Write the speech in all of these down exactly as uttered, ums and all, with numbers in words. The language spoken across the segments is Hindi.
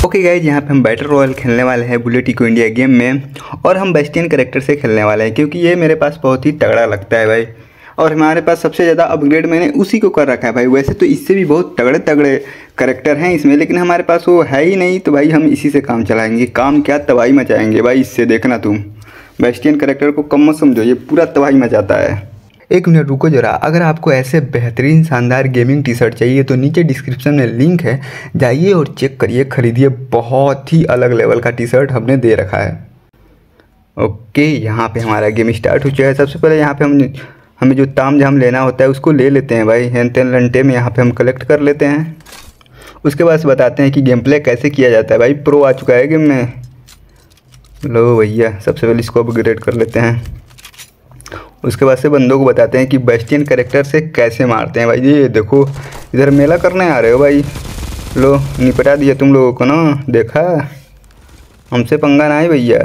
ओके गाइज, यहाँ पे हम बैटल रॉयल खेलने वाले हैं बुलेट इको इंडिया गेम में और हम बेस्टियन कैरेक्टर से खेलने वाले हैं क्योंकि ये मेरे पास बहुत ही तगड़ा लगता है भाई। और हमारे पास सबसे ज़्यादा अपग्रेड मैंने उसी को कर रखा है भाई। वैसे तो इससे भी बहुत तगड़े तगड़े कैरेक्टर हैं इसमें, लेकिन हमारे पास वो है ही नहीं, तो भाई हम इसी से काम चलाएंगे। काम क्या, तबाही मचाएंगे भाई इससे। देखना तुम, बेस्टियन कैरेक्टर को कम मत समझो, ये पूरा तबाही मचाता है। एक मिनट रुको जरा, अगर आपको ऐसे बेहतरीन शानदार गेमिंग टी शर्ट चाहिए तो नीचे डिस्क्रिप्शन में लिंक है, जाइए और चेक करिए, खरीदिए। बहुत ही अलग लेवल का टी शर्ट हमने दे रखा है। ओके, यहाँ पे हमारा गेम स्टार्ट हो चुका है। सबसे पहले यहाँ पे हम हमें जो ताम झाम लेना होता है उसको ले लेते हैं भाई। हेन तेन लंटे में यहाँ पे हम कलेक्ट कर लेते हैं। उसके बाद बताते हैं कि गेम प्ले कैसे किया जाता है। भाई प्रो आ चुका है गेम में। लो भैया, सबसे पहले इसको अपग्रेड कर लेते हैं। उसके बाद से बंदों को बताते हैं कि बेस्टियन कैरेक्टर से कैसे मारते हैं। भाई ये देखो, इधर मेला करने आ रहे हो भाई। लो निपटा दिया तुम लोगों को ना, देखा, हमसे पंगा ना है भैया।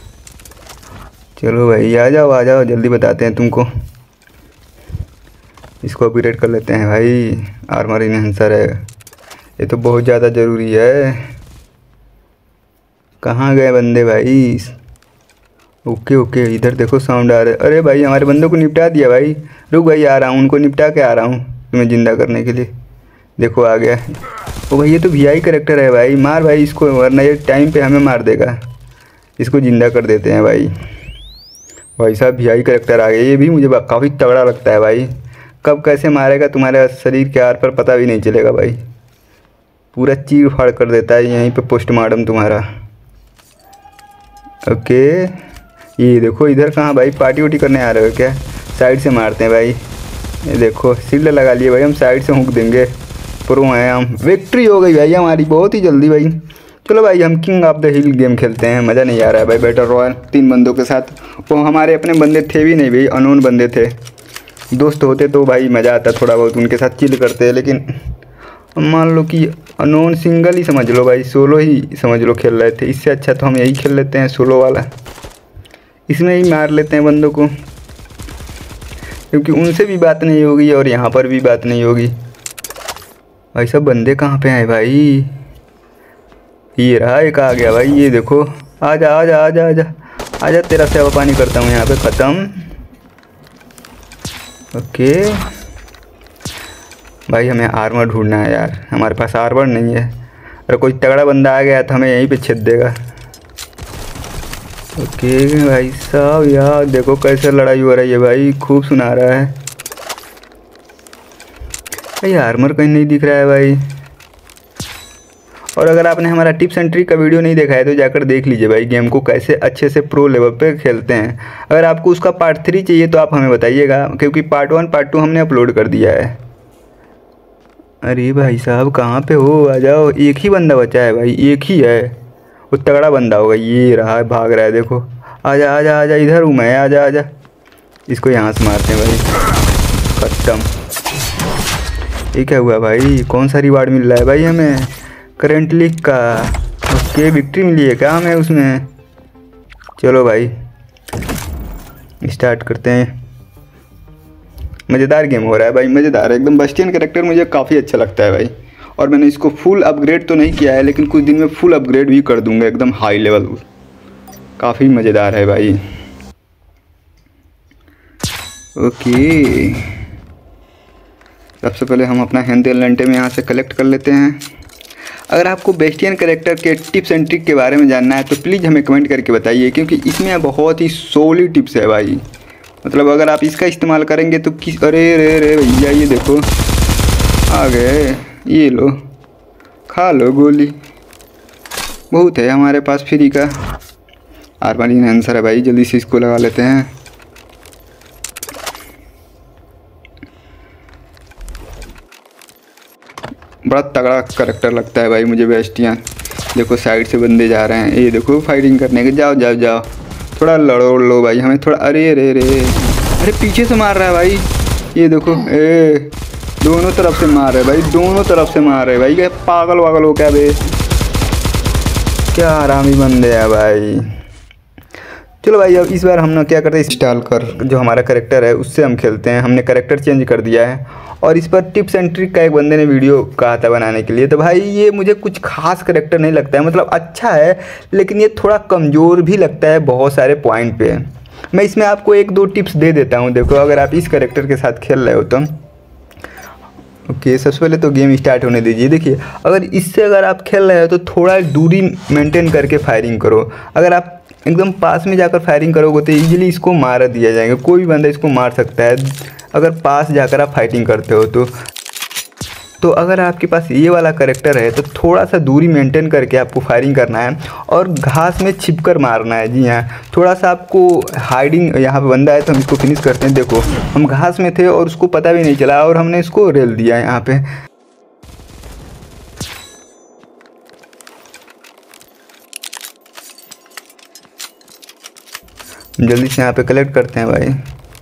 चलो भाई आ जाओ आ जाओ, जल्दी बताते हैं तुमको। इसको अपग्रेड कर लेते हैं भाई। आर्मर इनहेंसर है, ये तो बहुत ज़्यादा ज़रूरी है। कहाँ गए बंदे भाई? ओके ओके, इधर देखो साउंड आ रहा है। अरे भाई हमारे बंदों को निपटा दिया भाई। रुक भाई, आ रहा हूँ, उनको निपटा के आ रहा हूँ तुम्हें ज़िंदा करने के लिए। देखो आ गया। ओ भाई ये तो वी आई कैरेक्टर है भाई। मार भाई इसको, वरना ये टाइम पे हमें मार देगा। इसको ज़िंदा कर देते हैं भाई। भाई साहब वी आई कैरेक्टर आ गया, ये भी मुझे काफ़ी तगड़ा लगता है भाई। कब कैसे मारेगा तुम्हारे शरीर के आर पर पता भी नहीं चलेगा भाई। पूरा चीर फाड़ कर देता है यहीं पे पोस्टमार्टम तुम्हारा। ओके, ये देखो इधर कहाँ भाई, पार्टी वार्टी करने आ रहे हो क्या? साइड से मारते हैं भाई। ये देखो शील्ड लगा लिए भाई, हम साइड से हुक देंगे। प्रो हैं हम। विक्ट्री हो गई भाई हमारी बहुत ही जल्दी भाई। चलो भाई हम king of the hill game खेलते हैं। मज़ा नहीं आ रहा है भाई बैटल रॉयल तीन बंदों के साथ। वो हमारे अपने बंदे थे भी नहीं भाई, अननोन बंदे थे। दोस्त होते तो भाई मज़ा आता थोड़ा बहुत, उनके साथ चिल करते। लेकिन मान लो कि अननोन सिंगल ही समझ लो भाई, सोलो ही समझ लो खेल रहे थे। इससे अच्छा तो हम यही खेल लेते हैं सोलो वाला। इसमें ही मार लेते हैं बंदों को, क्योंकि उनसे भी बात नहीं होगी और यहाँ पर भी बात नहीं होगी। भाई सब बंदे कहाँ पे आए भाई? ये रहा, एक आ गया भाई। ये देखो, आजा आजा आजा आजा आजा, तेरा सेवा पानी करता हूँ यहाँ पे। ख़त्म। ओके भाई, हमें आर्मर ढूंढना है यार, हमारे पास आर्मर नहीं है। अगर कोई तगड़ा बंदा आ गया तो हमें यहीं पे छेद देगा। ओके भाई साहब, यार देखो कैसे लड़ाई हो रही है भाई, खूब सुना रहा है भाई। आर्मर कहीं नहीं दिख रहा है भाई। और अगर आपने हमारा टिप्स एंड ट्रिक का वीडियो नहीं देखा है तो जाकर देख लीजिए भाई, गेम को कैसे अच्छे से प्रो लेवल पे खेलते हैं। अगर आपको उसका पार्ट थ्री चाहिए तो आप हमें बताइएगा, क्योंकि पार्ट वन पार्ट टू हमने अपलोड कर दिया है। अरे भाई साहब कहाँ पे हो? आ जाओ। एक ही बंदा बचा है भाई, एक ही है, वो तगड़ा बंदा होगा। ये रहा, भाग रहा है देखो। आजा आजा आजा, इधर हूँ मैं, आजा आजा। इसको यहाँ से मारते हैं भाई। खत्म। ये क्या हुआ भाई? कौन सा रिवार्ड मिल रहा है भाई हमें? करंट लीक का। ओके, विक्ट्री मिली है क्या हमें उसमें? चलो भाई स्टार्ट करते हैं। मज़ेदार गेम हो रहा है भाई, मज़ेदार है एकदम। बेस्टियन कैरेक्टर मुझे काफ़ी अच्छा लगता है भाई। और मैंने इसको फुल अपग्रेड तो नहीं किया है, लेकिन कुछ दिन में फुल अपग्रेड भी कर दूंगा एकदम हाई लेवल। काफ़ी मज़ेदार है भाई। ओके, सबसे पहले हम अपना हेन तेन लंटे में यहाँ से कलेक्ट कर लेते हैं। अगर आपको बेस्टियन कैरेक्टर के टिप्स एंड ट्रिक के बारे में जानना है तो प्लीज़ हमें कमेंट करके बताइए, क्योंकि इसमें बहुत ही सोली टिप्स है भाई। मतलब अगर आप इसका इस्तेमाल करेंगे तो किस, अरे रे रे भैया ये देखो आ गए। ये लो, खा लो गोली, बहुत है हमारे पास फ्री का। आर्मर इनहेंसर है भाई, जल्दी से इसको लगा लेते हैं। बड़ा तगड़ा कैरेक्टर लगता है भाई मुझे बेस्टियन। देखो साइड से बंदे जा रहे हैं, ये देखो फाइटिंग करने के। जाओ जाओ जाओ, थोड़ा लड़ो लो भाई हमें थोड़ा। अरे रे रे, अरे पीछे से मार रहा है भाई। ये देखो, ए दोनों तरफ से मार रहे भाई, दोनों तरफ से मार रहे भाई। क्या पागल वागल हो क्या बे? क्या आरामी बंदे हैं भाई। चलो भाई अब इस बार हम ना क्या करते हैं, इंस्टॉल कर जो हमारा कैरेक्टर है उससे हम खेलते हैं। हमने कैरेक्टर चेंज कर दिया है और इस पर टिप्स एंड ट्रिक का एक बंदे ने वीडियो कहा था बनाने के लिए। तो भाई ये मुझे कुछ खास करेक्टर नहीं लगता है, मतलब अच्छा है लेकिन ये थोड़ा कमज़ोर भी लगता है बहुत सारे पॉइंट पे। मैं इसमें आपको एक दो टिप्स दे देता हूँ। देखो अगर आप इस करेक्टर के साथ खेल रहे हो तो ओके okay, सबसे पहले तो गेम स्टार्ट होने दीजिए। देखिए अगर इससे अगर आप खेल रहे हो तो थोड़ा दूरी मेंटेन करके फायरिंग करो। अगर आप एकदम पास में जाकर फायरिंग करोगे तो इजीली इसको मार दिया जाएगा, कोई भी बंदा इसको मार सकता है अगर पास जाकर आप फाइटिंग करते हो तो। तो अगर आपके पास ये वाला करेक्टर है तो थोड़ा सा दूरी मेंटेन करके आपको फायरिंग करना है और घास में छिपकर मारना है। जी हाँ, थोड़ा सा आपको हाइडिंग, यहाँ पे बंदा है तो हम इसको फिनिश करते हैं। देखो हम घास में थे और उसको पता भी नहीं चला और हमने इसको रेल दिया यहाँ पे। जल्दी से यहाँ पे कलेक्ट करते हैं भाई।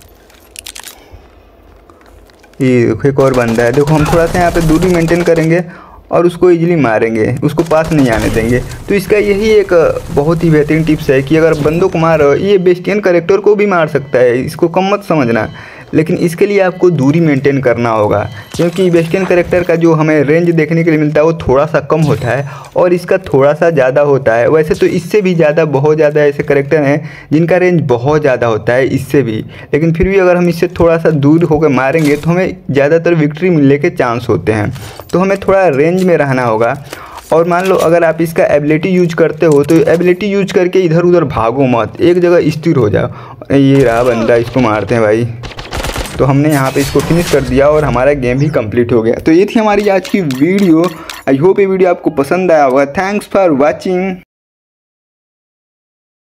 ये देखो एक और बंदा है। देखो हम थोड़ा सा यहाँ पे दूरी मेंटेन करेंगे और उसको इजीली मारेंगे, उसको पास नहीं आने देंगे। तो इसका यही एक बहुत ही बेहतरीन टिप्स है कि अगर बंदों को मार, ये बेस्टियन करेक्टर को भी मार सकता है, इसको कम मत समझना, लेकिन इसके लिए आपको दूरी मेंटेन करना होगा क्योंकि बेस्टियन करेक्टर का जो हमें रेंज देखने के लिए मिलता है वो थोड़ा सा कम होता है और इसका थोड़ा सा ज़्यादा होता है। वैसे तो इससे भी ज़्यादा बहुत ज़्यादा ऐसे करेक्टर हैं जिनका रेंज बहुत ज़्यादा होता है इससे भी, लेकिन फिर भी अगर हम इससे थोड़ा सा दूर होकर मारेंगे तो हमें ज़्यादातर विक्ट्री मिलने के चांस होते हैं। तो हमें थोड़ा रेंज में रहना होगा। और मान लो अगर आप इसका एबिलिटी यूज करते हो तो एबिलिटी यूज करके इधर उधर भागो मत, एक जगह स्थिर हो जाओ। ये रहा बंदा, इसको मारते हैं भाई। तो हमने यहाँ पे इसको फिनिश कर दिया और हमारा गेम भी कंप्लीट हो गया। तो ये थी हमारी आज की वीडियो। आई होप ये वीडियो आपको पसंद आया होगा। Thanks for watching.